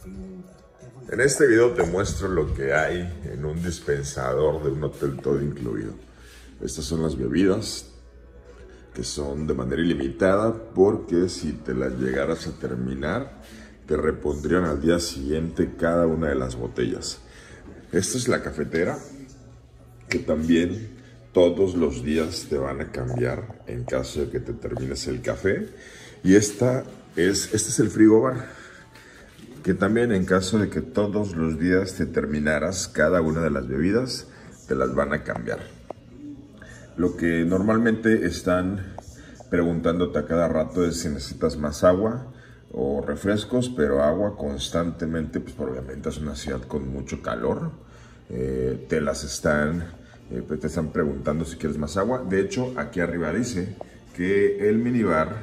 En este video te muestro lo que hay en un dispensador de un hotel todo incluido. Estas son las bebidas que son de manera ilimitada, porque si te las llegaras a terminar, te repondrían al día siguiente cada una de las botellas. Esta es la cafetera, que también todos los días te van a cambiar en caso de que te termines el café. Y este es el frigobar, que también en caso de que todos los días te terminaras cada una de las bebidas, te las van a cambiar. Lo que normalmente están preguntándote a cada rato es si necesitas más agua o refrescos, pero agua constantemente, pues obviamente es una ciudad con mucho calor. Te están preguntando si quieres más agua. De hecho, aquí arriba dice que el minibar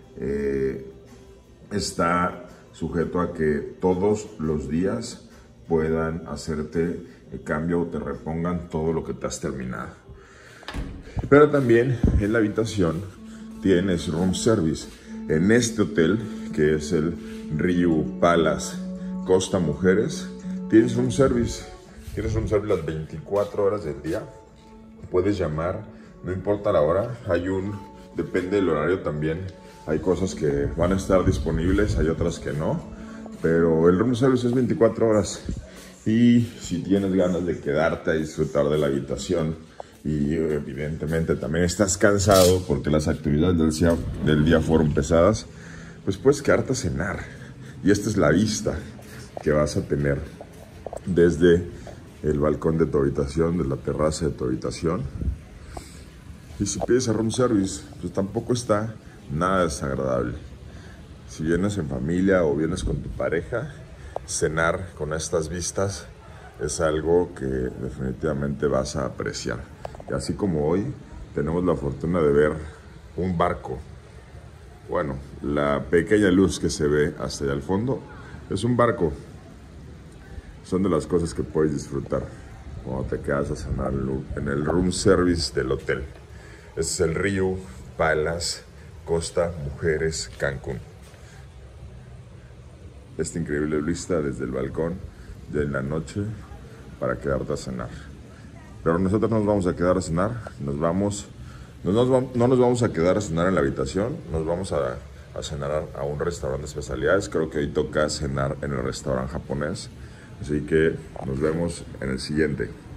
está sujeto a que todos los días puedan hacerte el cambio o te repongan todo lo que te has terminado. Pero también en la habitación tienes room service. En este hotel, que es el Riu Palace Costa Mujeres, tienes room service. Tienes room service las 24 horas del día. Puedes llamar, no importa la hora. Depende del horario también. Hay cosas que van a estar disponibles, hay otras que no. Pero el room service es 24 horas. Y si tienes ganas de quedarte a disfrutar de la habitación, y evidentemente también estás cansado porque las actividades del día fueron pesadas, pues puedes quedarte a cenar. Y esta es la vista que vas a tener desde el balcón de tu habitación, de la terraza de tu habitación. Y si pides a room service, pues tampoco está nada desagradable. Si vienes en familia o vienes con tu pareja, cenar con estas vistas es algo que definitivamente vas a apreciar. Y así como hoy tenemos la fortuna de ver un barco, bueno, la pequeña luz que se ve hasta allá al fondo es un barco. Son de las cosas que puedes disfrutar cuando te quedas a cenar en el room service del hotel. Este es el Riu Palace Costa Mujeres Cancún. Esta increíble vista desde el balcón ya en la noche para quedarte a cenar. Pero nosotros nos vamos a quedar a cenar, no nos vamos a quedar a cenar en la habitación, nos vamos a cenar a un restaurante de especialidades. Creo que hoy toca cenar en el restaurante japonés, así que nos vemos en el siguiente.